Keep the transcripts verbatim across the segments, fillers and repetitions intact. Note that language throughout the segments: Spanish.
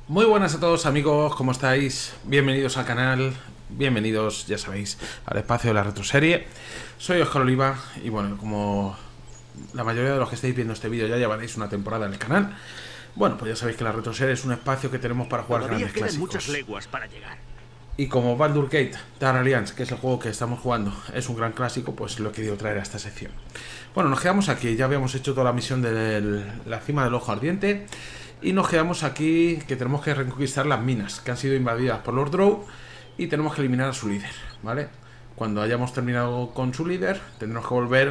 Muy buenas a todos amigos, ¿cómo estáis? Bienvenidos al canal, bienvenidos, ya sabéis, al espacio de la retroserie. Soy Oscar Oliva y bueno, como la mayoría de los que estáis viendo este vídeo ya llevaréis una temporada en el canal, bueno, pues ya sabéis que la retroserie es un espacio que tenemos para jugar Todavía grandes quedan clásicos. muchas leguas para llegar. Y como Baldur's Gate Dark Alliance, que es el juego que estamos jugando, es un gran clásico, pues lo he querido traer a esta sección. Bueno, nos quedamos aquí, ya habíamos hecho toda la misión de la cima del ojo ardiente. Y nos quedamos aquí que tenemos que reconquistar las minas, que han sido invadidas por los Drow. Y tenemos que eliminar a su líder, ¿vale? Cuando hayamos terminado con su líder, tendremos que volver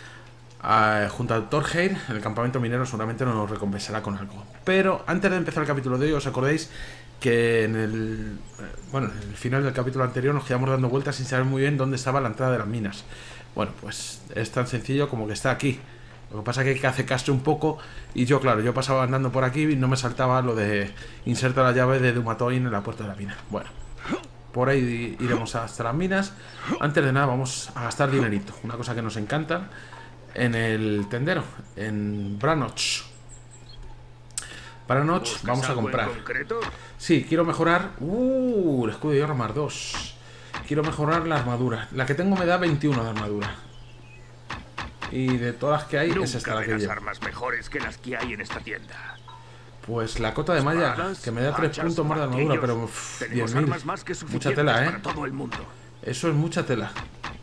a, junto al Torgeir, en el campamento minero, seguramente nos recompensará con algo. Pero antes de empezar el capítulo de hoy, os acordáis que en el, bueno, en el final del capítulo anterior nos quedamos dando vueltas sin saber muy bien dónde estaba la entrada de las minas. Bueno, pues es tan sencillo como que está aquí. Lo que pasa es que hace castre un poco y yo, claro, yo pasaba andando por aquí y no me saltaba lo de inserta la llave de Dumatoin en la puerta de la mina. Bueno, por ahí iremos hasta las minas. Antes de nada vamos a gastar dinerito, una cosa que nos encanta, en el tendero, en Brannoch. Brannoch vamos a comprar. Sí, quiero mejorar... Uh, el escudo de hierro más dos. Quiero mejorar la armadura. La que tengo me da veintiuno de armadura. Y de todas que hay, Nunca es esta la que llevo. armas mejores que las que hay en esta tienda. Pues la cota de malla, que me da tres puntos más de armadura, pero diez mil. Mucha tela, ¿eh? Para todo el mundo. Eso es mucha tela.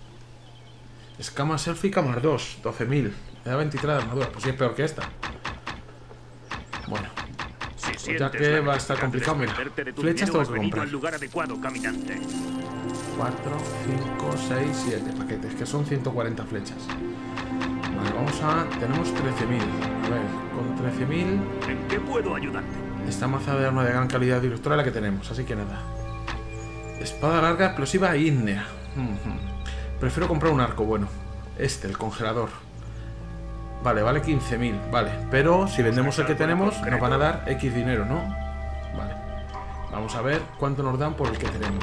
Escama sélfica más dos, doce mil. Me da veintitrés de armadura, pues sí es peor que esta. Bueno, Si pues ya que va a estar complicado, mira. Flechas tengo que comprar. Al lugar adecuado, caminante. cuatro, cinco, seis, siete paquetes, que son ciento cuarenta flechas. Vale, vamos a... tenemos trece mil. A ver, con trece mil... ¿En qué puedo ayudarte? Esta maza de arma de gran calidad directora la que tenemos, así que nada. Espada larga, explosiva e ígnea. Mm-hmm. Prefiero comprar un arco bueno. Este, el congelador. Vale, vale quince mil, vale. Pero si vendemos el que tenemos, nos van a dar X dinero, ¿no? Vale. Vamos a ver cuánto nos dan por el que tenemos.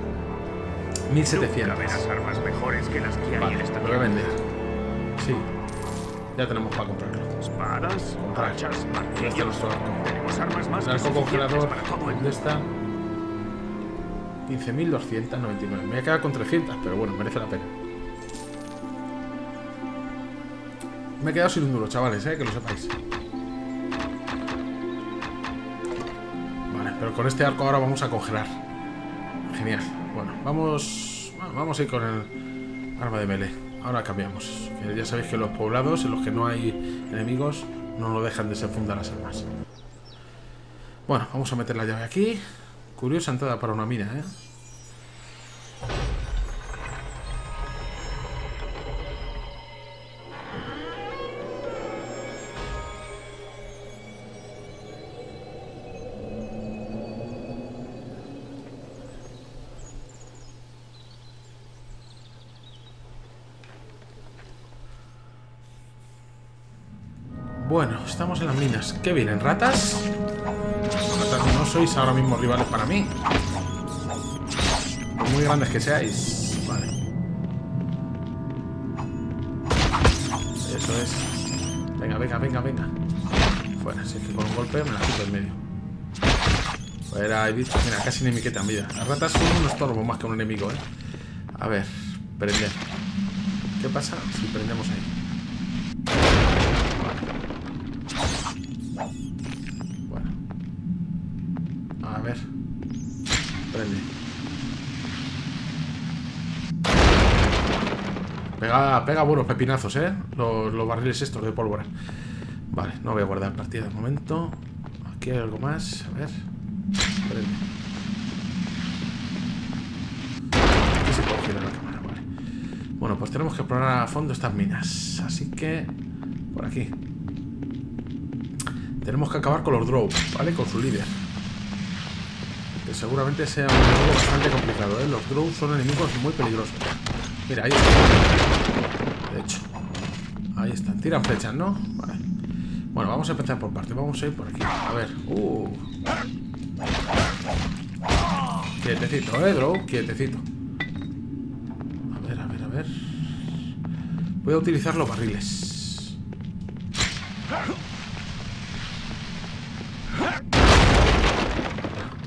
mil setecientos. Nunca verás armas mejores que las que hay Vale, en esta lo voy a tienda. vender. Sí. Ya tenemos para comprarlo. Espadas, Comprar. hachas, Ya está martillos. nuestro arco. Tenemos armas más El que arco suficientes congelador, para todo el ¿dónde está? quince mil doscientos noventa y nueve. Me voy a quedar con trescientos, pero bueno, merece la pena. Me he quedado sin un duro, chavales, eh, que lo sepáis. Vale, pero con este arco ahora vamos a congelar. Genial. Bueno, vamos... Vamos a ir con el arma de melee. Ahora cambiamos. Que ya sabéis que los poblados en los que no hay enemigos no lo dejan desenfundar las armas. Bueno, vamos a meter la llave aquí. Curiosa entrada para una mina, ¿eh? Bueno, estamos en las minas. ¿Qué vienen? ¿Ratas? Ratas no sois ahora mismo rivales para mí. Por muy grandes que seáis. Vale. Eso es. Venga, venga, venga, venga. Fuera, si es que con un golpe me la quito en medio. Fuera, he dicho, mira, casi ni me quitan vida. Las ratas son un estorbo más que un enemigo, ¿eh? A ver, prender. ¿Qué pasa si prendemos ahí? Bueno. A ver. Prende. Pega, pega buenos pepinazos, ¿eh? Los, los barriles estos de pólvora. Vale, no voy a guardar partida de momento. Aquí hay algo más. A ver. Prende. Aquí se puede girar la cámara, vale. Bueno, pues tenemos que explorar a fondo estas minas. Así que... por aquí. Tenemos que acabar con los Drow, ¿vale? Con su líder. Que seguramente sea un juego bastante complicado, ¿eh? Los Drow son enemigos muy peligrosos. Mira, ahí están. De hecho. Ahí están. Tiran flechas, ¿no? Vale. Bueno, vamos a empezar por parte. Vamos a ir por aquí. A ver. Uh. Quietecito, ¿eh, Drow? Quietecito. A ver, a ver, a ver. Voy a utilizar los barriles.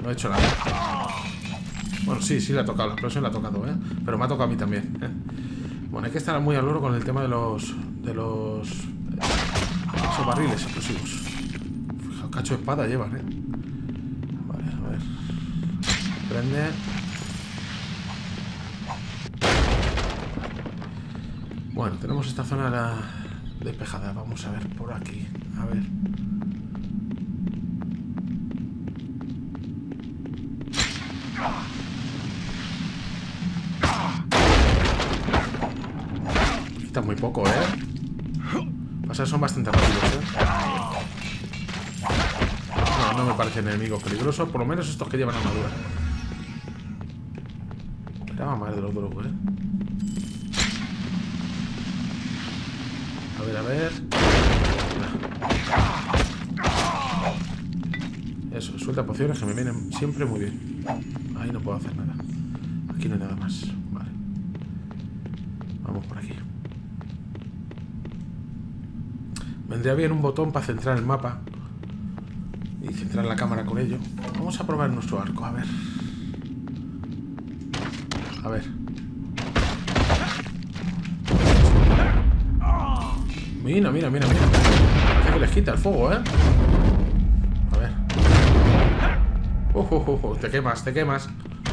No he hecho nada. Bueno, sí, sí le ha tocado. La explosión le ha tocado, ¿eh? Pero me ha tocado a mí también, ¿eh? Bueno, hay que estar muy al loro con el tema de los... De los... Esos barriles explosivos. Fijaos, cacho de espada llevan, ¿eh? Vale, a ver. Prende. Bueno, tenemos esta zona la... despejada. Vamos a ver por aquí. A ver. Quita muy poco, ¿eh? Pasa, son bastante rápidos, ¿eh? No, no me parecen enemigos peligrosos. Por lo menos estos que llevan armadura. Esperaba más de los duros, ¿eh? A ver, a ver. Eso, suelta pociones que me vienen siempre muy bien. Ahí no puedo hacer nada. Aquí no hay nada más. Vale. Vamos por aquí. Vendría bien un botón para centrar el mapa y centrar la cámara con ello. Vamos a probar nuestro arco, a ver. A ver. Mira, mira, mira, mira. Parece que les quita el fuego, ¿eh? A ver. Uh, uh, uh, uh, te quemas, te quemas.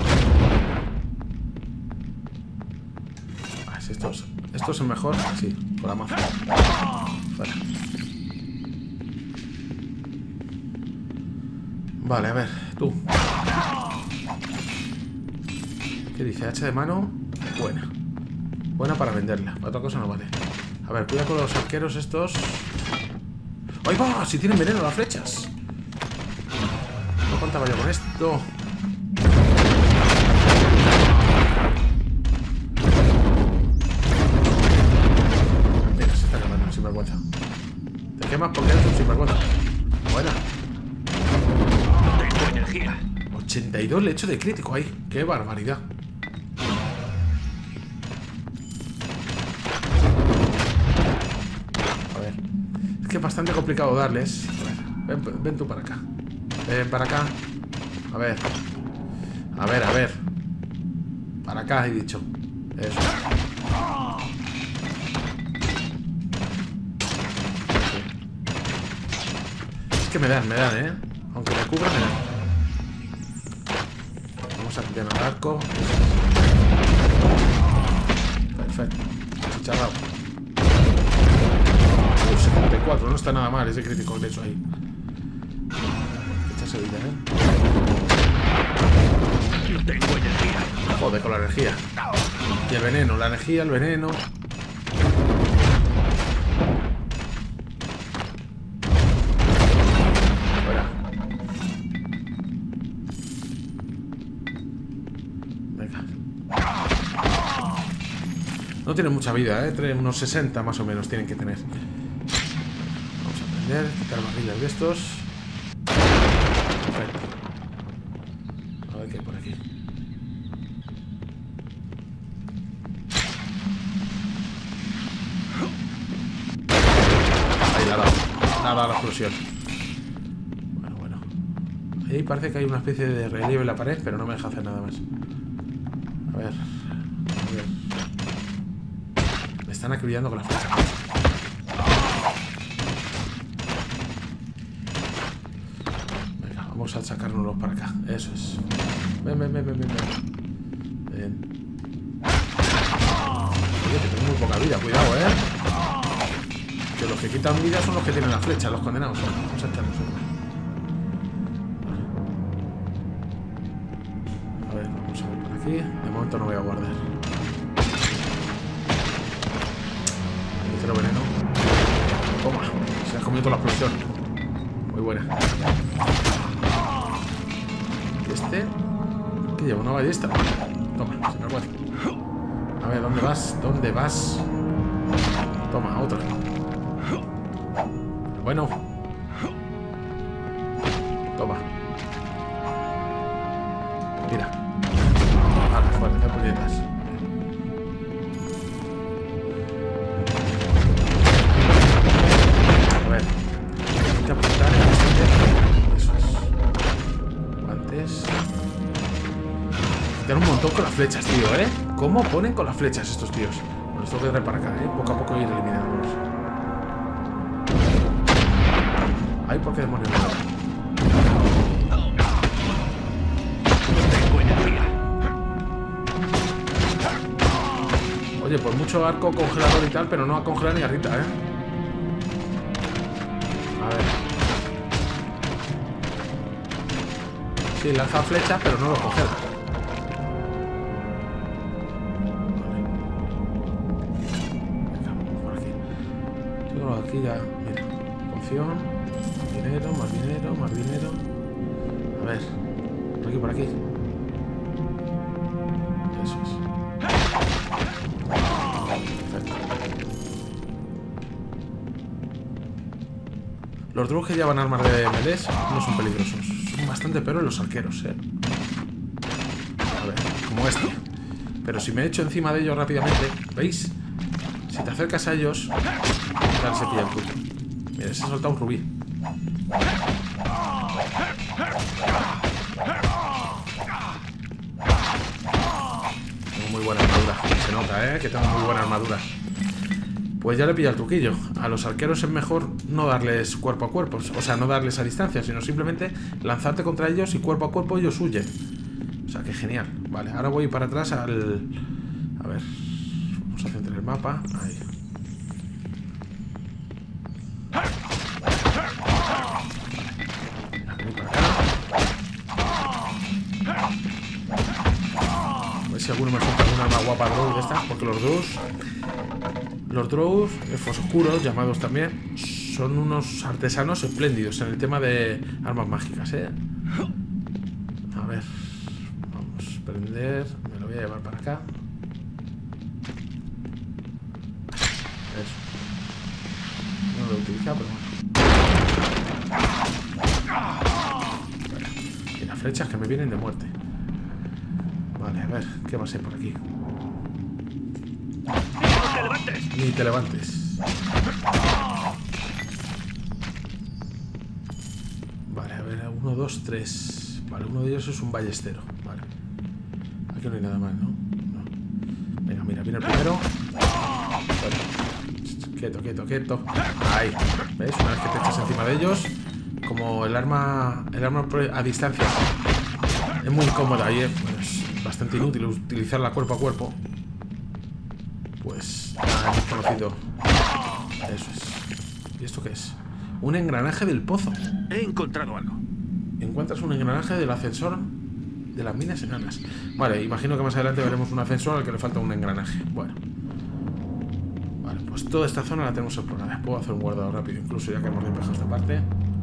Ah, si esto, es, esto es el mejor. Sí, con la maza. Vale. Vale, a ver, tú. ¿Qué dice? Hacha de mano. Buena. Buena para venderla. Para otra cosa no vale. A ver, cuidado con los arqueros estos. ¡Ahí va! Si tienen veneno las flechas. No contaba yo con esto. Mira, se está quemando un sinvergüenza. Te quemas porque eres un sinvergüenza. Buena. No tengo energía. ochenta y dos le echo de crítico ahí. ¡Qué barbaridad! Es bastante complicado darles. A ver, ven, ven tú para acá. Ven para acá. A ver. A ver, a ver. Para acá he dicho. Eso. Sí. Es que me dan, me dan, ¿eh? Aunque me cubra, me dan. Vamos a pillar el arco. Perfecto. Chicharrado. setenta y cuatro, no está nada mal ese crítico de hecho ahí. Echase vida, ¿eh? No tengo energía. Joder, con la energía. Y el veneno, la energía, el veneno. Fuera. Venga. No tiene mucha vida, ¿eh? Unos sesenta más o menos tienen que tener. Quitar barriles de estos. Perfecto. A ver qué hay por aquí. Ahí la ha dado. La ha dado la explosión. Bueno, bueno. Ahí parece que hay una especie de relieve en la pared, pero no me deja hacer nada más. A ver. A ver. Me están acribillando con la flecha. Vamos a sacárnoslos para acá. Eso es. Ven, ven, ven, ven, ven. Ven. Oye, que tengo muy poca vida. Cuidado, ¿eh? Que los que quitan vida son los que tienen la flecha, los condenados. Vamos a echarnos uno. A ver, vamos a ver por aquí. De momento no voy a guardar. Ligero veneno. Toma. Se ha comido toda la explosión. Muy buena. Este que lleva una ballesta. Toma, se me acuerda. A ver, ¿dónde vas? ¿Dónde vas? Toma, otra. Bueno. Toma. Mira. Vale, fuera, de puñetas. A ver. Hay que apuntar en este. Eso es. Guantes. todos con las flechas, tío, ¿eh? ¿Cómo ponen con las flechas estos tíos? Bueno, esto que traer para acá, ¿eh? Poco a poco ir eliminándolos. Ay, ¿por qué demonios no? Tengo energía. Oye, por mucho arco congelador y tal, pero no va a congelar ni a Rita, ¿eh? A ver. Sí, lanza flechas, pero no lo congela. Aquí ya, mira, poción, dinero, más dinero, más dinero. A ver, por aquí, por aquí. Eso es. Perfecto. Los drugs que llevan armas de melees no son peligrosos. Son bastante peores los arqueros, eh. A ver, como este. Pero si me echo encima de ellos rápidamente, ¿veis? Si te acercas a ellos, tal se pilla el punto. Mira, se ha soltado un rubí. Tengo muy buena armadura. Se nota, ¿eh? Que tengo muy buena armadura. Pues ya le pilla el truquillo. A los arqueros es mejor no darles cuerpo a cuerpo. O sea, no darles a distancia, sino simplemente lanzarte contra ellos y cuerpo a cuerpo ellos huyen. O sea, que genial. Vale, ahora voy para atrás al... A ver... Vamos a centrar el mapa. Ahí. Voy para acá. A ver si alguno me suelta alguna arma guapa drow de estas. Porque los drows... Los drows, elfos oscuros, llamados también, son unos artesanos espléndidos en el tema de armas mágicas, ¿eh? A ver. Vamos a prender. Me lo voy a llevar para acá. Eso. No lo he utilizado, pero bueno. Y las flechas que me vienen de muerte. Vale, a ver, ¿qué va a ser por aquí? ¡No te levantes! Ni te levantes. Vale, a ver, uno, dos, tres. Vale, uno de ellos es un ballestero. Vale. Aquí no hay nada más, ¿no? No. Venga, mira, viene el primero. Vale. Quieto, quieto, quieto. Ahí. ¿Ves? Una vez que te echas encima de ellos, como el arma, el arma a distancia es muy incómoda y es pues, bastante inútil utilizarla cuerpo a cuerpo. Pues ya hemos conocido. Eso es. ¿Y esto qué es? Un engranaje del pozo. He encontrado algo. Encuentras un engranaje del ascensor de las minas enanas. Vale, imagino que más adelante veremos un ascensor al que le falta un engranaje. Bueno. Vale, pues toda esta zona la tenemos explorada. Puedo hacer un guardado rápido, incluso ya que hemos despejado esta parte.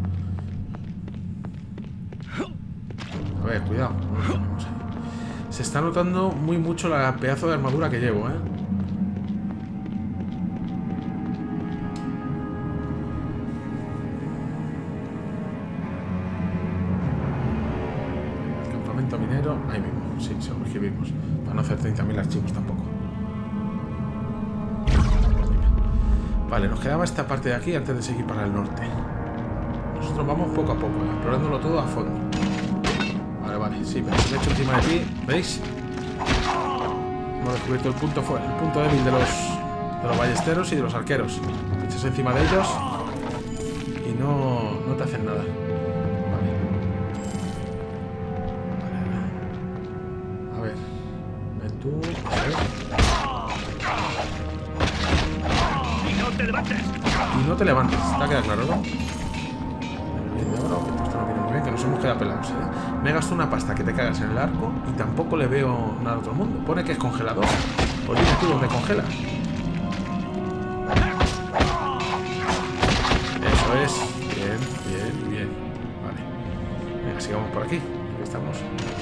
A ver, cuidado. Vamos ahí. Se está notando muy mucho la pedazo de armadura que llevo, ¿eh? Minero, ahí mismo, sí, seguro que vimos. Para no hacer treinta mil archivos tampoco. Vale, nos quedaba esta parte de aquí antes de seguir para el norte. Nosotros vamos poco a poco, ¿eh? Explorándolo todo a fondo. Vale, vale, sí, pero me he hecho encima de ti, ¿veis? Hemos descubierto el punto, el punto débil de los, de los ballesteros y de los arqueros. Te echas encima de ellos y no, no te hacen nada. Tú, ¡Y no te levantes! Y no te levantes, te ha quedado claro, ¿no? Bien de oro, que esto no viene muy bien, que nos hemos quedado pelados, ¿eh? Me he gastado una pasta que te cagas en el arco y tampoco le veo nada a otro mundo. Pone que es congelador. Pues dime tú dónde congela. Eso es. Bien, bien, bien. Vale. Venga, sigamos por aquí. Aquí estamos.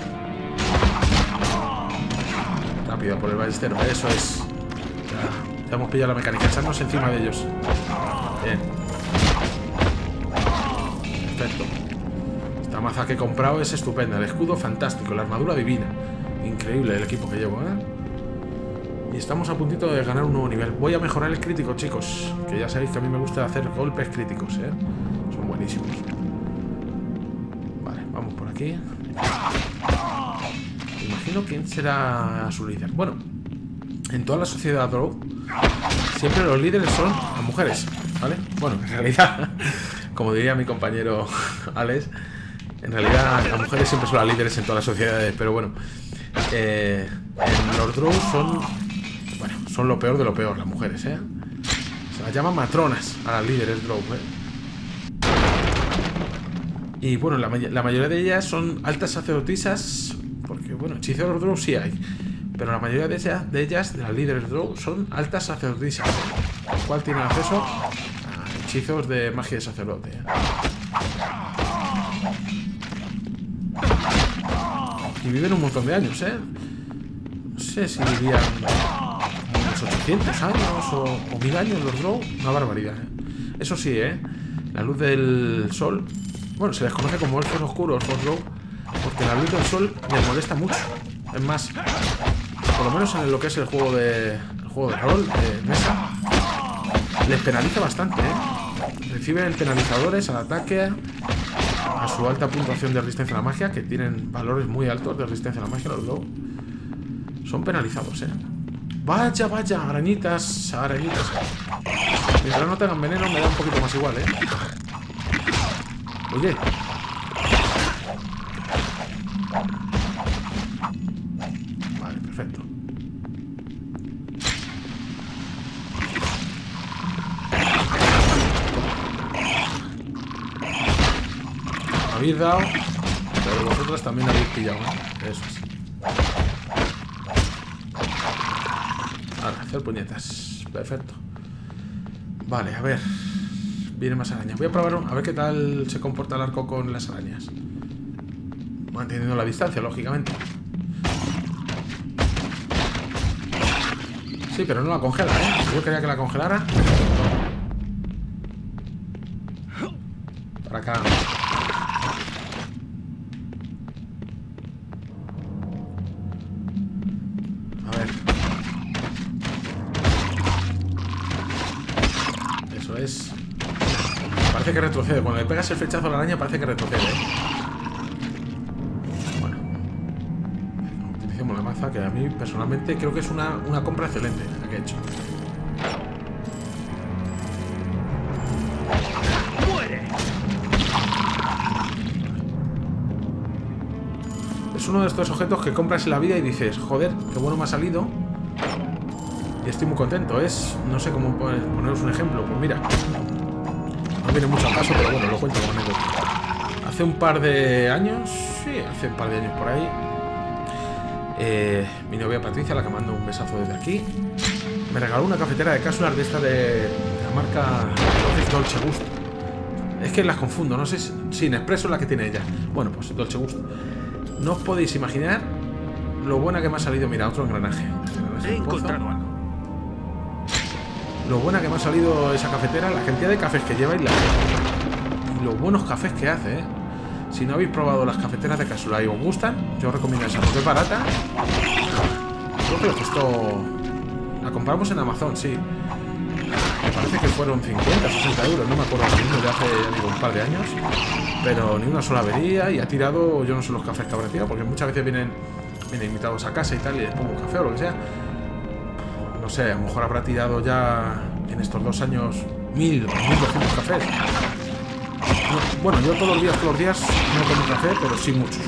Rápido por el ballestero, eso es. Ya, ya hemos pillado la mecánica, echarnos encima de ellos. Bien. Perfecto. Esta maza que he comprado es estupenda. El escudo fantástico, la armadura divina. Increíble el equipo que llevo, ¿eh? Y estamos a puntito de ganar un nuevo nivel. Voy a mejorar el crítico, chicos. Que ya sabéis que a mí me gusta hacer golpes críticos, ¿eh? Son buenísimos. Vale, vamos por aquí. imagino quién será su líder. Bueno, en toda la sociedad Drow siempre los líderes son las mujeres, ¿vale? Bueno, en realidad, como diría mi compañero Alex, en realidad las mujeres siempre son las líderes en todas las sociedades, pero bueno, eh, en los Drow son, bueno, son lo peor de lo peor las mujeres, ¿eh? Se las llaman matronas a las líderes Drow, ¿eh? Y bueno, la, la mayoría de ellas son altas sacerdotisas, porque bueno, hechiceros Drow sí hay, pero la mayoría de ellas, de ellas, de las líderes Drow, son altas sacerdotisas, lo cual tienen acceso a hechizos de magia de sacerdote. Y viven un montón de años, ¿eh? No sé si vivían unos ochocientos años o, o mil años los Drow. Una barbaridad, ¿eh? Eso sí, ¿eh? La luz del sol... Bueno, se les conoce como elfos oscuros, los Drow, porque la luz del sol les molesta mucho. Es más, por lo menos en lo que es el juego de, el juego de rol, de mesa, les penaliza bastante, ¿eh? Reciben penalizadores al ataque, a su alta puntuación de resistencia a la magia, que tienen valores muy altos de resistencia a la magia, los Drow. Son penalizados, ¿eh? Vaya, vaya, arañitas, arañitas. Mientras no tengan veneno me da un poquito más igual, ¿eh? Oye. Vale, perfecto. Me habéis dado, pero vosotros también habéis pillado, ¿eh? Eso es. Ahora, hacer puñetas. Perfecto. Vale, a ver. Vienen más arañas. Voy a probar a ver qué tal se comporta el arco con las arañas. Manteniendo la distancia, lógicamente. Sí, pero no la congela, ¿eh? Yo quería que la congelara. Para acá. A ver. Eso es. Parece que retrocede. Cuando le pegas el flechazo a la araña parece que retrocede, ¿eh? Bueno. Utilicemos la maza, que a mí personalmente creo que es una, una compra excelente la que he hecho. ¡Muere! Es uno de estos objetos que compras en la vida y dices, joder, qué bueno me ha salido. Y estoy muy contento. Es, no sé cómo poneros un ejemplo. Pues mira, no viene mucho al caso, pero bueno, lo cuento como anécdota. Hace un par de años, sí, hace un par de años por ahí, eh, mi novia Patricia, la que mando un besazo desde aquí, me regaló una cafetera de Casular de esta de la marca Dolce Gusto. Es que las confundo, no sé si, si Nespresso es la que tiene ella. Bueno, pues Dolce Gusto. No os podéis imaginar lo buena que me ha salido. Mira, otro engranaje. He encontrado algo. Lo buena que me ha salido esa cafetera, la cantidad de cafés que lleva y, la, y los buenos cafés que hace, ¿eh? Si no habéis probado las cafeteras de Casular y os gustan, yo os recomiendo esa, porque es barata. Creo que le costó... La compramos en Amazon, sí. Me parece que fueron cincuenta, sesenta euros, no me acuerdo mismo, de hace, ya digo, un par de años. Pero ni una sola avería y ha tirado, yo no sé los cafés que habrá tirado, porque muchas veces vienen, vienen invitados a casa y tal, y les pongo un café o lo que sea. No sé, a lo mejor habrá tirado ya en estos dos años mil o mil doscientos cafés. No, bueno, yo todos los días, todos los días no tomo café, pero sí muchos.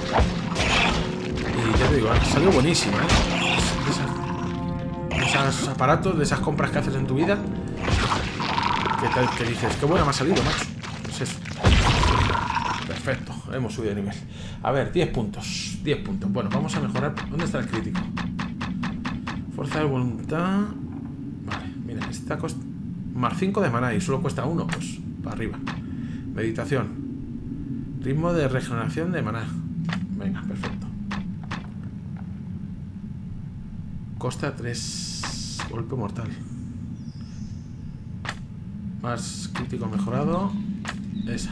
Y ya te digo, salió buenísima, ¿eh? De, esas, de esos aparatos, de esas compras que haces en tu vida, que, te, que dices, qué buena me ha salido, macho. Pues eso. Perfecto, hemos subido de nivel. A ver, diez puntos. diez puntos. Bueno, vamos a mejorar. ¿Dónde está el crítico? Fuerza de voluntad. Vale, mira, esta costa más cinco de maná y solo cuesta uno, pues para arriba. Meditación. Ritmo de regeneración de maná. Venga, perfecto. Costa tres. Golpe mortal. Más crítico mejorado. Esa.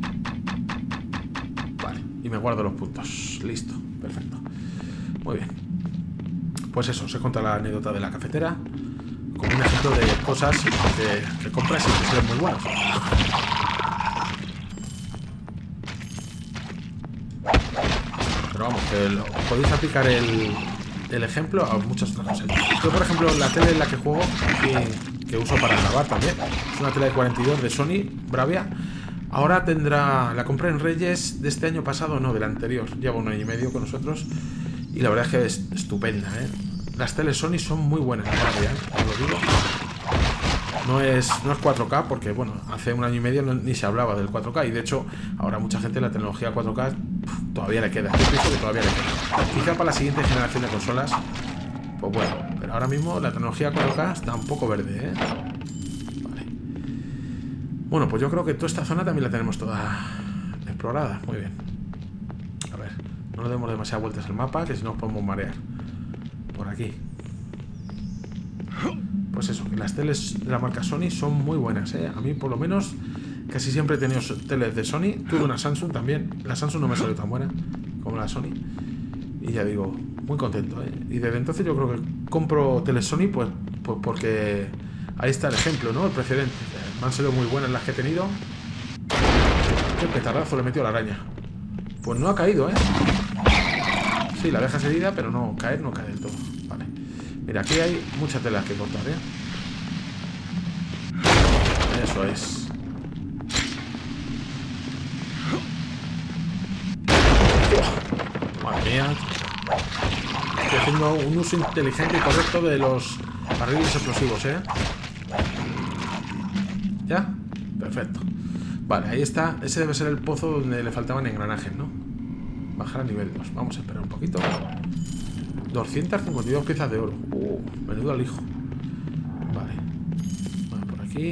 Vale, y me guardo los puntos. Listo, perfecto. Muy bien. Pues eso, os he contado la anécdota de la cafetera como un ejemplo de cosas que, que compras y que son muy buenas. Pero Pero vamos, que lo, podéis aplicar el, el ejemplo a muchas otras cosas. Yo, por ejemplo, la tele en la que juego, que, que uso para grabar también, es una tele de cuarenta y dos de Sony, Bravia. Ahora tendrá, la compré en Reyes de este año pasado, no, del anterior. Lleva un año y medio con nosotros. Y la verdad es que es estupenda, ¿eh? Las teles Sony son muy buenas, Bravia, ¿eh? Os lo digo. No es, no es cuatro K porque, bueno, hace un año y medio no, ni se hablaba del cuatro K. Y de hecho, ahora mucha gente la tecnología cuatro K pff, todavía le queda. Yo pienso que todavía le queda. Quizá para la siguiente generación de consolas, pues bueno. Pero ahora mismo la tecnología cuatro K está un poco verde, ¿eh? Vale. Bueno, pues yo creo que toda esta zona también la tenemos toda explorada. Muy bien. A ver, no le demos demasiadas vueltas al mapa, que si no nos podemos marear. Por aquí. Pues eso, que las teles de la marca Sony son muy buenas, ¿eh? A mí, por lo menos, casi siempre he tenido teles de Sony. Tuve una Samsung también. La Samsung no me salió tan buena como la Sony. Y ya digo, muy contento, ¿eh? Y desde entonces yo creo que compro teles Sony, pues, pues porque ahí está el ejemplo, ¿no? El precedente. Me han salido muy buenas las que he tenido. Qué petardazo le metió la araña. Pues no ha caído, ¿eh? Sí, la dejas herida, pero no, caer no cae del todo. Vale. Mira, aquí hay muchas telas que cortar, ¿eh? Eso es. Oh, madre mía. Estoy haciendo un uso inteligente y correcto de los barriles explosivos, ¿eh? ¿Ya? Perfecto. Vale, ahí está. Ese debe ser el pozo donde le faltaban engranajes, ¿no? Bajar a nivel dos. Vamos a esperar un poquito. doscientas cincuenta y dos piezas de oro. Uh, menudo alijo. Vale. Vale, por aquí.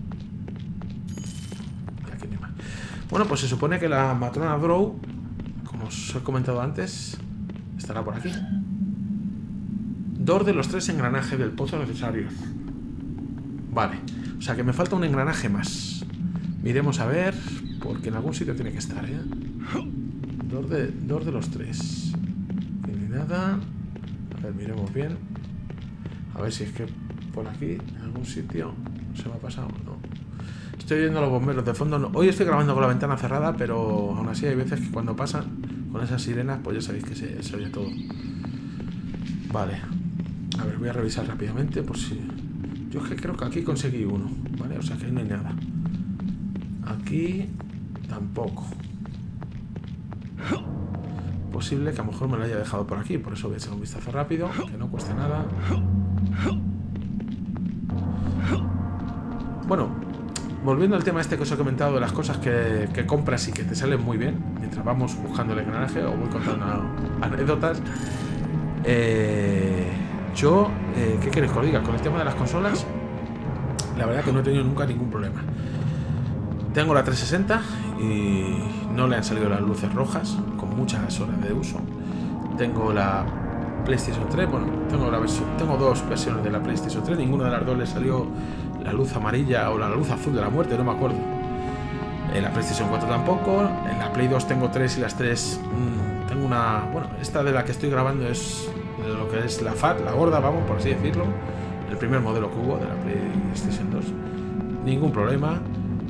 Y aquí ni más. Bueno, pues se supone que la matrona Drow, como os he comentado antes, estará por aquí. Dos de los tres engranajes del pozo necesarios. Vale. O sea que me falta un engranaje más. Miremos a ver, porque en algún sitio tiene que estar, ¿eh? Dos de, dos de los tres. Ni nada. A ver, miremos bien. A ver si es que por aquí, en algún sitio, se me ha pasado. No. Estoy oyendo a los bomberos de fondo. No. Hoy estoy grabando con la ventana cerrada, pero aún así hay veces que cuando pasan con esas sirenas, pues ya sabéis que se, se oye todo. Vale. A ver, voy a revisar rápidamente por si... Yo es que creo que aquí conseguí uno, ¿vale? O sea que ahí no hay nada. Aquí tampoco. Posible que a lo mejor me lo haya dejado por aquí, por eso voy a echar un vistazo rápido, que no cueste nada. Bueno, volviendo al tema este que os he comentado de las cosas que, que compras y que te salen muy bien mientras vamos buscando el engranaje, o voy contando anécdotas. Eh, yo, eh, ¿qué queréis que os diga? Con el tema de las consolas, la verdad que no he tenido nunca ningún problema. Tengo la trescientos sesenta y no le han salido las luces rojas, con muchas horas de uso. Tengo la PlayStation tres, bueno, tengo, la versión, tengo dos versiones de la PlayStation tres, ninguna de las dos le salió la luz amarilla o la luz azul de la muerte, no me acuerdo. En la PlayStation cuatro tampoco, en la Play dos tengo tres y las tres... Mmm, tengo una... Bueno, esta de la que estoy grabando es lo que es la Fat, la gorda, vamos, por así decirlo. El primer modelo que hubo de la PlayStation dos. Ningún problema.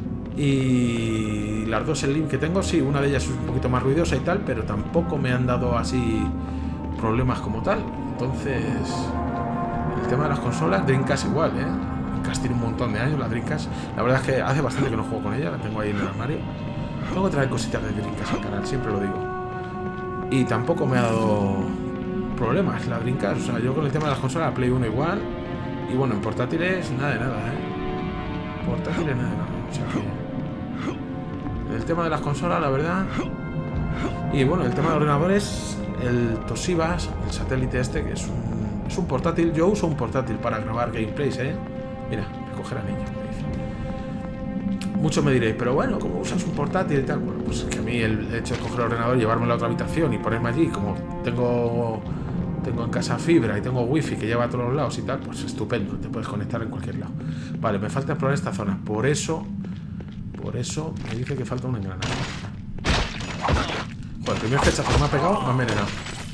Y las dos Slim que tengo, sí, una de ellas es un poquito más ruidosa y tal, pero tampoco me han dado así problemas como tal. Entonces, el tema de las consolas, Dreamcast igual, ¿eh? Dreamcast tiene un montón de años, la Dreamcast. La verdad es que hace bastante que no juego con ella, la tengo ahí en el armario. Tengo que traer cositas de Dreamcast al canal, siempre lo digo. Y tampoco me ha dado problemas la Dreamcast. O sea, yo con el tema de las consolas, la Play uno igual. Y bueno, en portátiles, nada de nada, ¿eh? Portátiles, nada de nada. O sea que... El tema de las consolas, la verdad. Y bueno, el tema de ordenadores, el Toshiba, el satélite este, que es un, es un portátil. Yo uso un portátil para grabar gameplays, ¿eh? Mira, recoger anillo, me dice. Muchos me diréis, pero bueno, ¿cómo usas un portátil y tal? Bueno, pues es que a mí el hecho de coger el ordenador, llevarme a la otra habitación y ponerme allí, como tengo... Tengo en casa fibra y tengo wifi que lleva a todos los lados y tal, pues estupendo, te puedes conectar en cualquier lado. Vale, me falta explorar esta zona, por eso... Por eso me dice que falta un engranaje. Joder, el primer flechazo que me ha pegado me ha envenenado.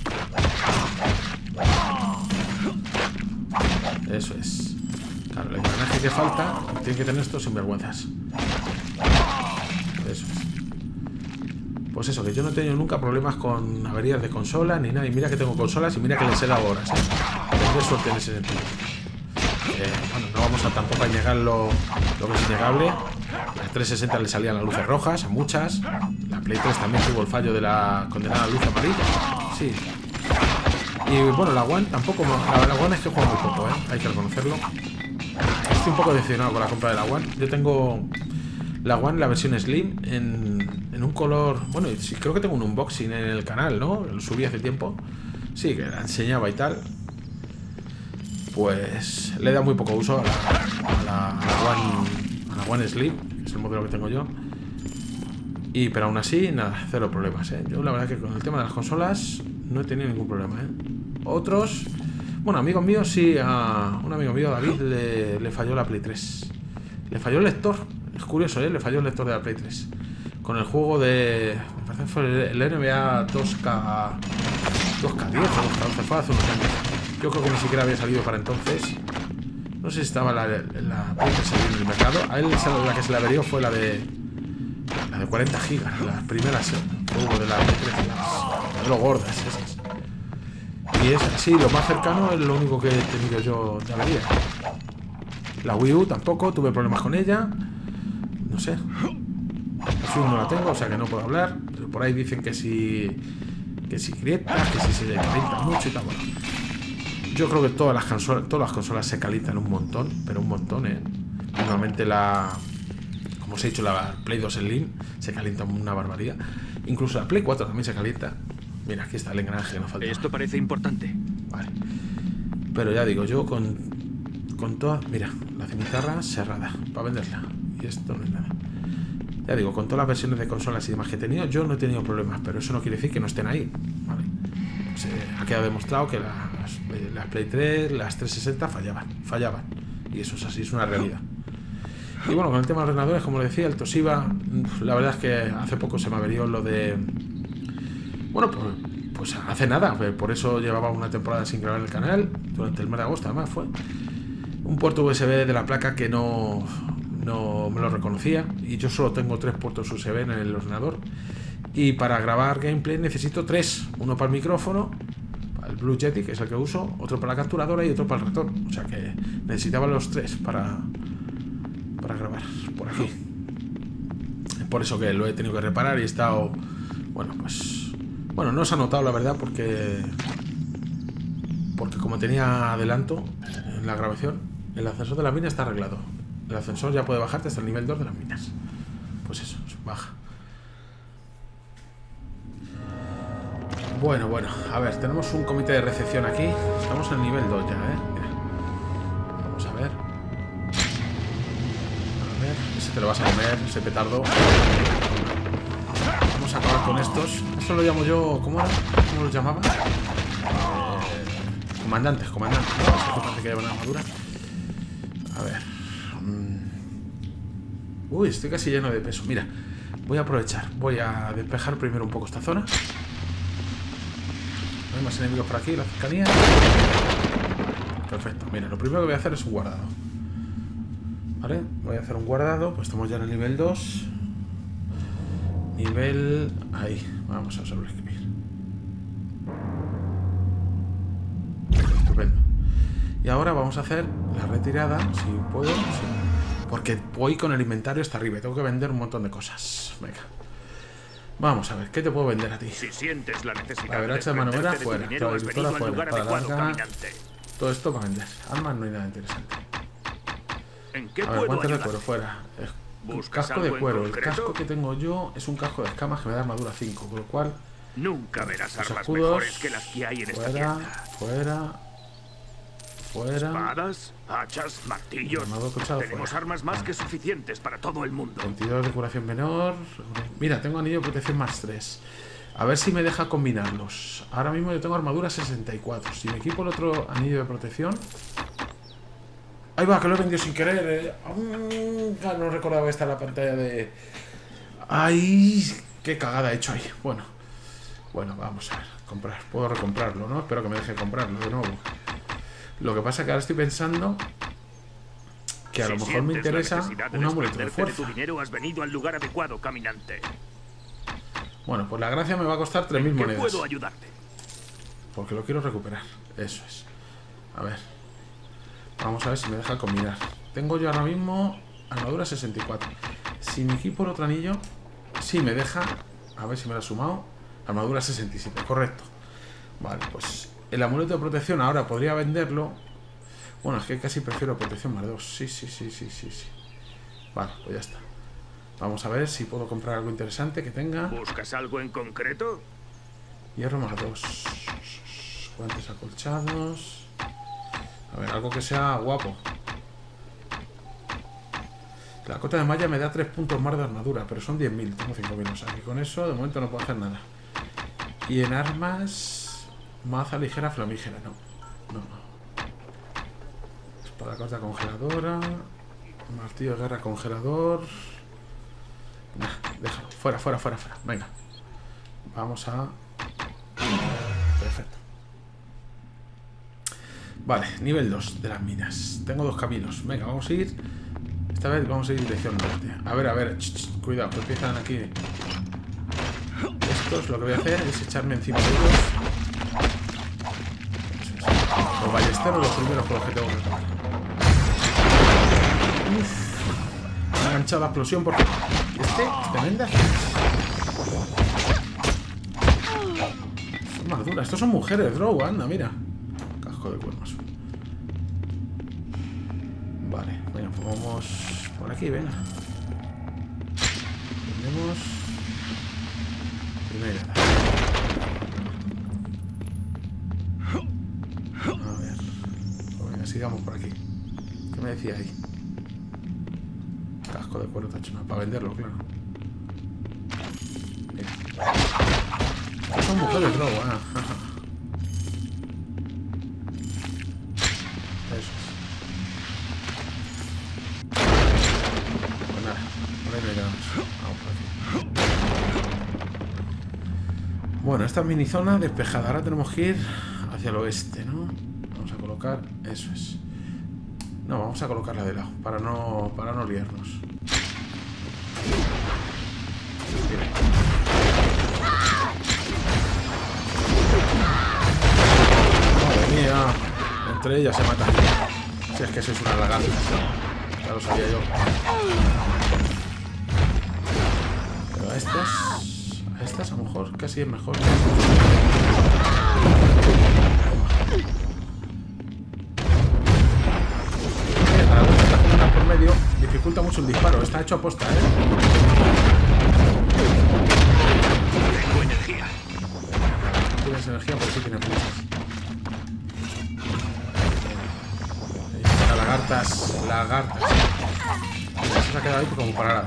Eso es. Claro, el engranaje que falta tiene que tener estos sinvergüenzas. Eso es. Pues eso, que yo no he tenido nunca problemas con averías de consola ni nada. Y mira que tengo consolas y mira que les he dado horas, ¿eh? Tendré suerte en ese sentido. Eh, bueno, no vamos a tampoco a negar lo, lo que es innegable. A la trescientos sesenta le salían las luces rojas, a muchas. La Play tres también tuvo el fallo de la condenada luz amarilla. Sí. Y bueno, la One tampoco. La, la One es que juega muy poco, ¿eh? Hay que reconocerlo. Estoy un poco decepcionado con la compra de la One. Yo tengo la One, la versión Slim, en, en un color... Bueno, sí, creo que tengo un unboxing en el canal, ¿no? Lo subí hace tiempo. Sí, que la enseñaba y tal. Pues le he dado muy poco uso a la, a la, a la, One, a la One Slim, que es el modelo que tengo yo. Y pero aún así, nada, cero problemas, ¿eh? Yo la verdad que con el tema de las consolas no he tenido ningún problema, ¿eh? Otros... Bueno, amigos míos, sí, a un amigo mío, David, le, le falló la Play tres. Le falló el lector. Es curioso, ¿eh? Le falló el lector de la Play tres. Con el juego de... Me parece que fue el N B A dos K... dos K diez o dos K once, fue hace unos años. Yo creo que ni siquiera había salido para entonces. No sé si estaba la, la Play tres en el mercado. A él la que se le averió fue la de... La de cuarenta gigas, las primeras juegos de la Play tres. Las de los gordas, esas. Y es así, lo más cercano es lo único que he tenido yo de avería. La Wii U tampoco, tuve problemas con ella. No sé. La Switch no la tengo, o sea que no puedo hablar. Pero por ahí dicen que si... Que si grietas, que si se calienta mucho y tal. Bueno, yo creo que todas las consolas, todas las consolas se calientan un montón, pero un montón, ¿eh? Normalmente la... Como os he dicho, la Play dos Slim se calienta una barbaridad. Incluso la Play cuatro también se calienta. Mira, aquí está el engranaje que nos falta. Esto parece importante. Vale. Pero ya digo, yo con, con toda... Mira, la cimitarra cerrada para venderla. Y esto no es nada. Ya digo, con todas las versiones de consolas y demás que he tenido, yo no he tenido problemas. Pero eso no quiere decir que no estén ahí. Vale. Pues, eh, ha quedado demostrado que las, las Play tres, las trescientos sesenta fallaban. Fallaban. Y eso es así, es una realidad. Y bueno, con el tema de ordenadores, como le decía, el Toshiba, la verdad es que hace poco se me averió lo de... Bueno, pues, pues hace nada, por eso llevaba una temporada sin grabar el canal, durante el mes de agosto además fue. Un puerto U S B de la placa que no, no me lo reconocía, y yo solo tengo tres puertos U S B en el ordenador. Y para grabar gameplay necesito tres, uno para el micrófono, para el Blue Yeti, que es el que uso, otro para la capturadora y otro para el retorno. O sea que necesitaba los tres para, para grabar por aquí. Por eso que lo he tenido que reparar y he estado, bueno, pues... Bueno, no se ha notado la verdad porque porque como tenía adelanto en la grabación, el ascensor de las minas está arreglado. El ascensor ya puede bajarte hasta el nivel dos de las minas. Pues eso, baja. Bueno, bueno, a ver, tenemos un comité de recepción aquí. Estamos en el nivel dos ya, ¿eh? Mira. Vamos a ver. A ver, ese te lo vas a comer, ese petardo. Vamos a acabar con estos. Esto lo llamo yo... ¿Cómo era? ¿Cómo los llamaba? Eh, comandantes, comandantes. ¿No? Parece que llevan armadura. A ver. Uy, estoy casi lleno de peso. Mira, voy a aprovechar. Voy a despejar primero un poco esta zona. No hay más enemigos por aquí, la cercanía. Perfecto. Mira, lo primero que voy a hacer es un guardado. Vale, voy a hacer un guardado. Pues estamos ya en el nivel dos. Nivel... Ahí, vamos a sobreescribir. Estupendo. Y ahora vamos a hacer la retirada, si puedo, sí. Porque voy con el inventario hasta arriba. Tengo que vender un montón de cosas. Venga. Vamos a ver, ¿qué te puedo vender a ti? Si sientes la necesidad a ver, hacha de maniobra fuera, traductora fuera, para larga. Todo esto para vender. Armas no hay nada interesante. ¿En qué a ver, guantes de cuero fuera. Casco de cuero. El casco que tengo yo es un casco de escamas que me da armadura cinco, con lo cual nunca verás armas escudos, mejores que las que hay en esta fuera, tienda. Fuera, fuera. Espadas, hachas, martillos. Tenemos fuera. armas más que suficientes para todo el mundo. veintidós de curación menor. Mira, tengo anillo de protección más tres. A ver si me deja combinarlos. Ahora mismo yo tengo armadura sesenta y cuatro. Si me equipo el otro anillo de protección... Ahí va, que lo he vendido sin querer, eh. Ah, no recordaba que está en la pantalla de... ¡Ay! ¡Qué cagada he hecho ahí! Bueno, bueno, vamos a ver. Comprar. Puedo recomprarlo, ¿no? Espero que me deje comprarlo de nuevo. Lo que pasa es que ahora estoy pensando que a lo mejor me interesa un amuleto de fuerza. Tu dinero, has venido al lugar adecuado, caminante. Bueno, pues la gracia me va a costar tres mil monedas. ¿Puedo ayudarte? Porque lo quiero recuperar. Eso es. A ver. Vamos a ver si me deja combinar. Tengo yo ahora mismo armadura sesenta y cuatro. Si me equipo el otro anillo, sí me deja. A ver si me lo ha sumado. Armadura sesenta y siete, correcto. Vale, pues el amuleto de protección ahora podría venderlo. Bueno, es que casi prefiero protección más dos. Sí, sí, sí, sí, sí, sí. Vale, pues ya está. Vamos a ver si puedo comprar algo interesante que tenga. ¿Buscas algo en concreto? Hierro más dos. Guantes acolchados. A ver, algo que sea guapo. La cota de malla me da tres puntos más de armadura, pero son diez mil, tengo cinco mil. O sea que con eso de momento no puedo hacer nada. Y en armas, maza ligera flamígera, no. No, no. Espada corta congeladora. Martillo de guerra congelador. Nah, déjalo. Fuera, fuera, fuera, fuera. Venga. Vamos a... Perfecto. Vale, nivel dos de las minas. Tengo dos caminos. Venga, vamos a ir... Esta vez vamos a ir dirección norte. A ver, a ver. Ch, ch, cuidado, que empiezan aquí. Estos, lo que voy a hacer es echarme encima de ellos. Eso es. Los ballesteros, los primeros con los que tengo que acabar. Uff. Me ha enganchado la explosión porque... Este es tremenda. Son más duras. Estos son mujeres, Drow, anda, mira. Casco de cuernos. Vale, venga, pues vamos por aquí, venga. Tenemos... Primera. A ver. Pues venga, sigamos por aquí. ¿Qué me decía ahí? Casco de cuero tachona. Para venderlo, claro. Mira. Son mujeres, Drow, ah. Eso es. Pues nada, por ahí me quedamos. Vamos por aquí. Bueno, esta es mini zona despejada. Ahora tenemos que ir hacia el oeste, ¿no? Vamos a colocar... Eso es. No, vamos a colocarla de lado, para no, para no liarnos. Mira. Madre mía. Entre ellas se matan. Si es que sois una lagarta. Ya lo sabía yo. Pero a estas... A estas a lo mejor casi es mejor. Por medio dificulta mucho el disparo. Está hecho a posta, ¿eh? Tengo energía. Tienes energía, por si tienes flechas. Lagartas, lagartas. Eso se ha quedado ahí como parada.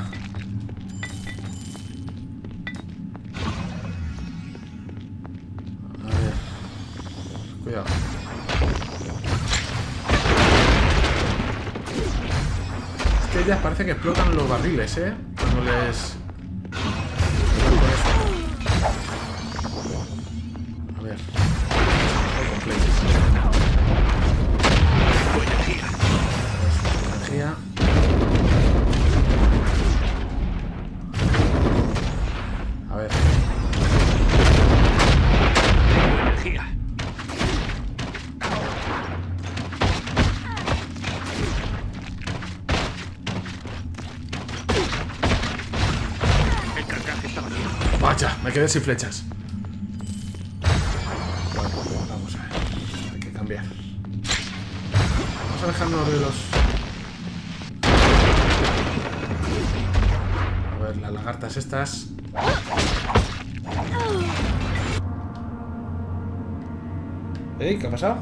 A ver. Cuidado. Ellas parece que explotan los barriles, ¿eh? Cuando les... A ver. Energía. Energía. A ver. Energía. Vaya, me quedé sin flechas. Bueno, vamos a ver. Hay que cambiar. Vamos a dejarnos de los... A ver, las lagartas estas. ¿Eh? ¿Qué ha pasado?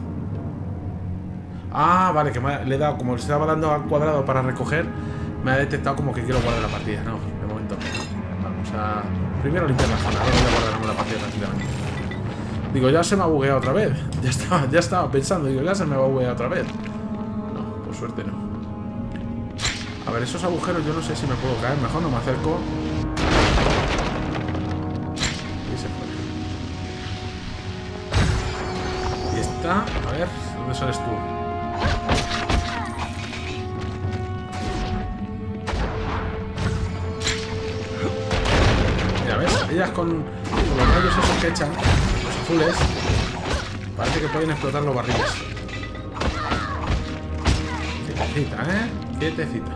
Ah, vale, que me le he dado, como le estaba dando al cuadrado para recoger, me ha detectado como que quiero guardar la partida. No, de momento no. Vamos a... Primero limpiar la zona, ahora voy a guardar la partida tranquilamente. Digo, ya se me ha bugueado otra vez. Ya estaba, ya estaba pensando, digo, ya se me va a buguear otra vez. No, por suerte no. A ver, esos agujeros yo no sé si me puedo caer. Mejor no me acerco. Y se fue. Y está, a ver, ¿dónde sales tú? Ellas con, con los rayos esos que echan, los azules, parece que pueden explotar los barriles. Quietecita, ¿eh? Quietecita.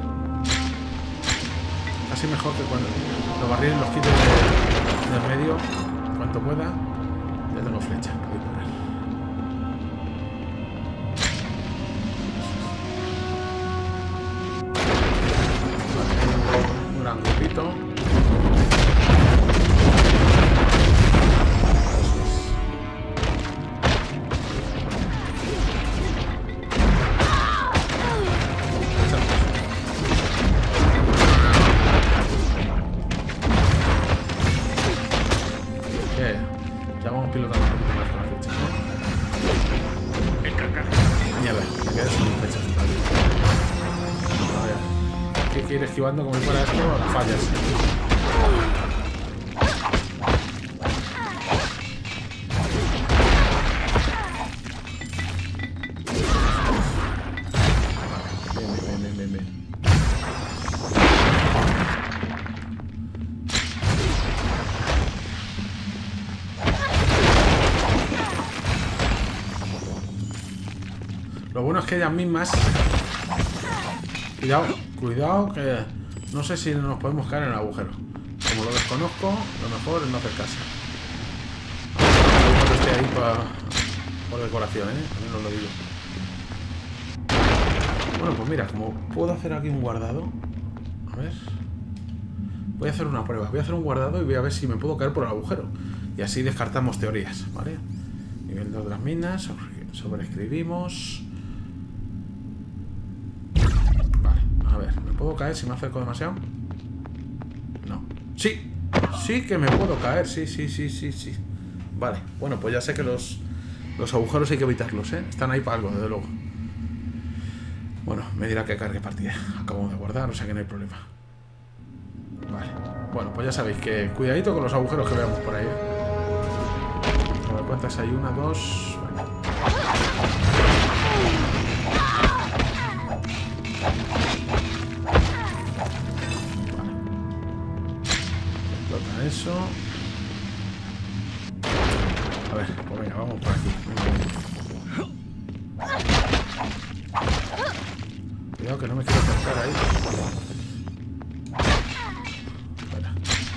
Casi mejor que cuando los barriles los quiten de, del medio, cuanto pueda. Ya tengo flecha. Voy a poner. Vale, un gran grupito. Ir esquivando como si fuera esto, fallas. Bien, bien, bien, bien, bien. Lo bueno es que ellas mismas... Cuidado. Cuidado que no sé si nos podemos caer en el agujero. Como lo desconozco, lo mejor es no hacer caso. Cuando esté ahí pa, por decoración, ¿eh? También os lo digo. Bueno, pues mira, como puedo hacer aquí un guardado. A ver. Voy a hacer una prueba. Voy a hacer un guardado y voy a ver si me puedo caer por el agujero. Y así descartamos teorías, ¿vale? Nivel dos de las minas. Sobre, sobreescribimos. A ver, ¿me puedo caer si me acerco demasiado? No. ¡Sí! Sí que me puedo caer, sí, sí, sí, sí, sí. Vale, bueno, pues ya sé que los, los agujeros hay que evitarlos, ¿eh? Están ahí para algo, desde luego. Bueno, me dirá que cargue partida. Acabo de guardar, o sea que no hay problema. Vale. Bueno, pues ya sabéis que cuidadito con los agujeros que veamos por ahí, ¿eh? A ver cuántas hay, una, dos... Venga. Eso. A ver, pues venga, vamos por aquí. Cuidado que no me quiero acercar ahí. Espera.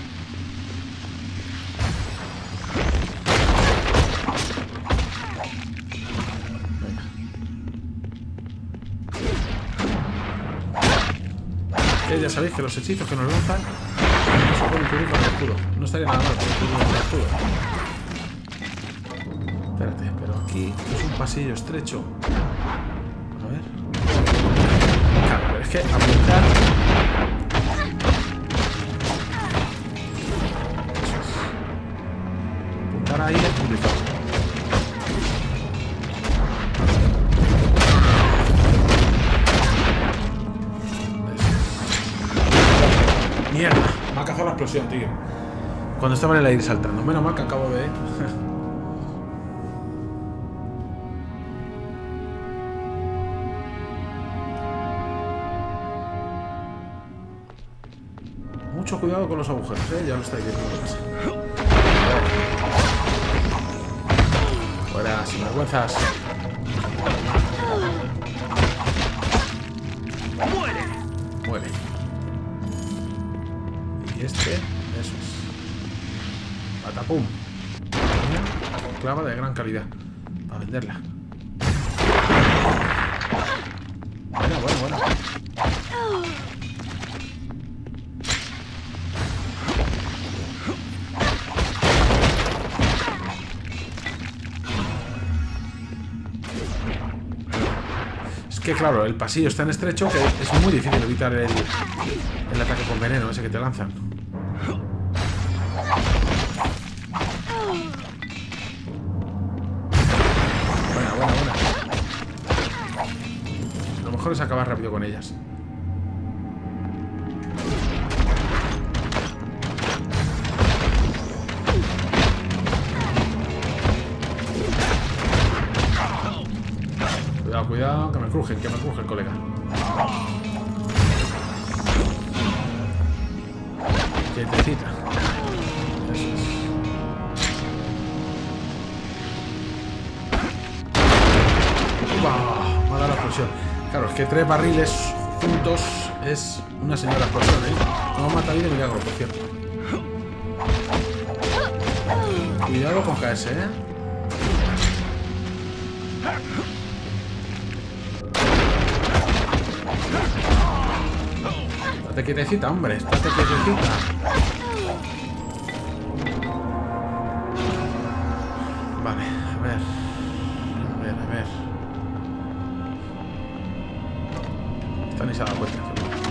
Venga. Eh, ya sabéis que los hechizos que nos lanzan no se pueden cubrir con el escudo. No estaría nada mal cubrir con el escudo. Espérate, pero aquí es un pasillo estrecho. A ver. Claro, pero es que apuntar... Eso es. Apuntar ahí es complicado. Mierda, me ha cazado la explosión, tío. Cuando estaba en el aire saltando. Menos mal que acabo de... Mucho cuidado con los agujeros, ¿eh? Ya lo estáis viendo lo que pasa. Fuera, sin vergüenzas. ¡Muere! Muere. Y este, eso es. Patapum. Clava de gran calidad. Para venderla. Bueno, bueno, bueno. Es que claro, el pasillo es tan estrecho que es muy difícil evitar el, el ataque con veneno ese que te lanzan. Buena, buena, buena. Lo mejor es acabar rápido con ellas. Cuidado, cuidado, que me crujen, que me crujen, colega. Quietecita. Eso es. ¡Upa! Me ha dado la explosión. Claro, es que tres barriles juntos es una señora explosión, ¿eh? No me mata ahí de milagro, por cierto. Cuidado con caerse, ¿eh? Estate quietecita, hombre. Estate quietecita. Vale, a ver. A ver, a ver. Esta ni se ha dado cuenta.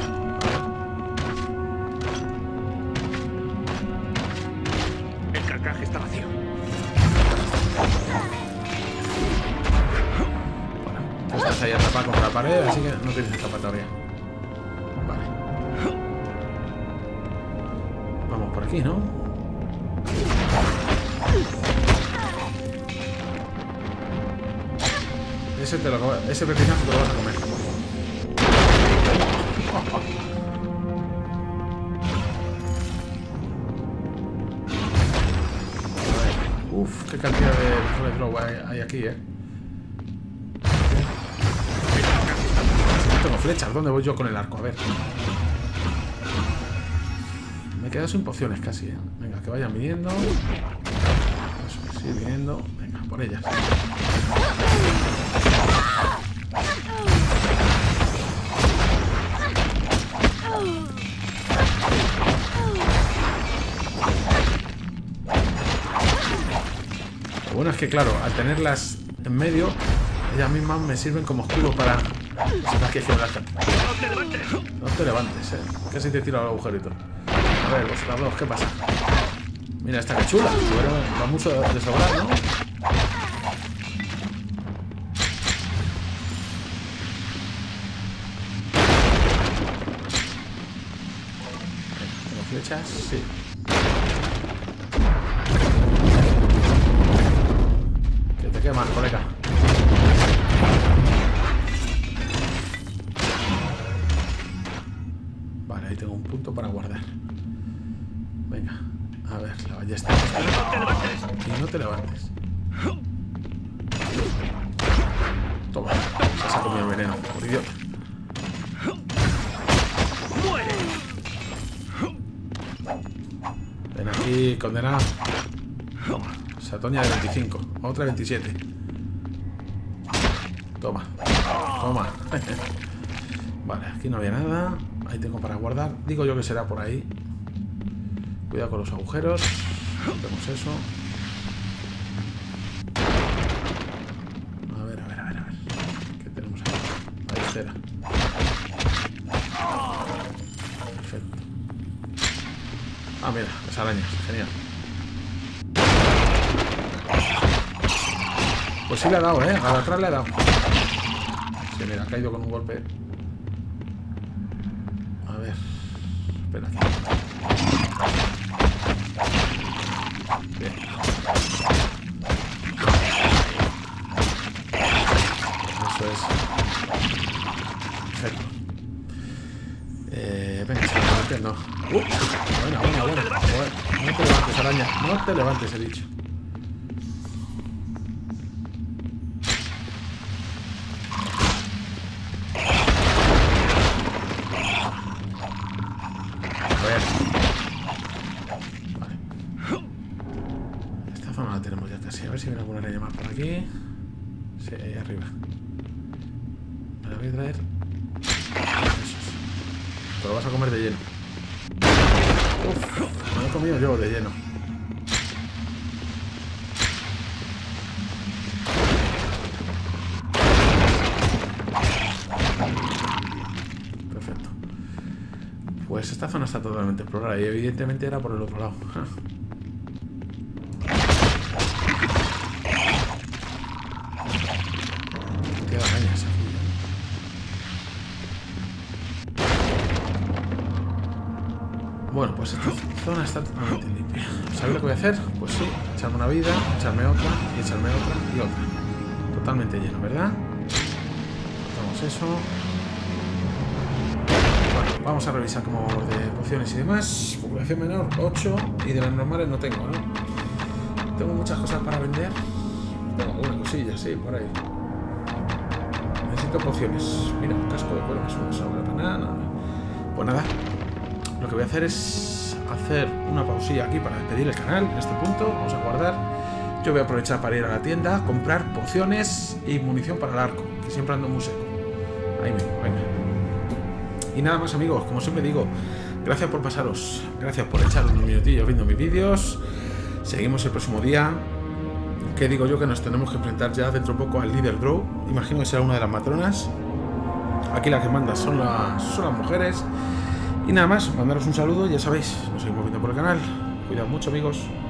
El carcaje está vacío. Bueno, tú estás ahí atrapada contra la pared, así que no tienes escapatoria. Vale. Vamos por aquí, ¿no? Ese, te lo, ese pepinazo te lo vas a comer. Uf, qué cantidad de Rifle Throw hay, hay aquí, eh. No tengo flechas, ¿dónde voy yo con el arco? A ver. Me he quedado sin pociones casi, eh. Venga, que vayan viniendo. Eso, sí, viniendo. Venga, por ellas. Lo bueno es que, claro, al tenerlas en medio, ellas mismas me sirven como escudo para... No te levantes. No te levantes, eh. Casi te tiro al agujerito. A ver, vosotros dos, ¿qué pasa? Mira esta que chula. Va mucho de sobrar, ¿no? ¿Tengo flechas? Sí. Que te quemas, colega. Vale, ahí tengo un punto para guardar. Venga, a ver, la ballesta. Y no te levantes. Toma, se ha comido el veneno, por idiota. Ven aquí, condenado. Satonia de veinticinco, otra de veintisiete. Toma, toma. Vale, aquí no había nada. Ahí tengo para guardar. Digo yo que será por ahí. Cuidado con los agujeros. Vemos eso. A ver, a ver, a ver, a ver. ¿Qué tenemos aquí? Ballestera. Perfecto. Ah, mira, las arañas. Genial. Pues sí le ha dado, ¿eh? A la atrás le ha dado. Sí, mira, ha caído con un golpe. A ver. Espera aquí. Bien. Eso es. Perfecto. Eh, venga, se me mete, no. Uh, buena, buena, buena. No te levantes, araña. No te levantes, he dicho. A ver si viene alguna araña más por aquí. Sí, ahí arriba. Me la voy a traer. Eso es. Te lo vas a comer de lleno. Uf, me lo he comido yo de lleno. Perfecto. Pues esta zona está totalmente explorada y evidentemente era por el otro lado. Bueno, pues esta zona está totalmente limpia. ¿Sabéis lo que voy a hacer? Pues sí, echarme una vida, echarme otra, y echarme otra y otra. Totalmente lleno, ¿verdad? Hacemos eso. Bueno, vamos a revisar cómo vamos de pociones y demás. Población menor, ocho. Y de las normales no tengo, ¿no? Tengo muchas cosas para vender. Tengo alguna cosilla, sí, por ahí. Necesito pociones. Mira, un casco de cuero, que es una sobra para nada, nada. Pues nada, lo que voy a hacer es hacer una pausilla aquí para despedir el canal en este punto. Vamos a guardar. Yo voy a aprovechar para ir a la tienda, comprar pociones y munición para el arco, que siempre ando muy seco. Ahí mismo, venga. Y nada más, amigos, como siempre digo, gracias por pasaros, gracias por echar unos minutillos viendo mis vídeos. Seguimos el próximo día. Que digo yo que nos tenemos que enfrentar ya dentro de poco al líder Drow. Imagino que será una de las matronas. Aquí las que mandan son las, son las mujeres. Y nada más, mandaros un saludo, ya sabéis, nos seguimos viendo por el canal. Cuidado mucho, amigos.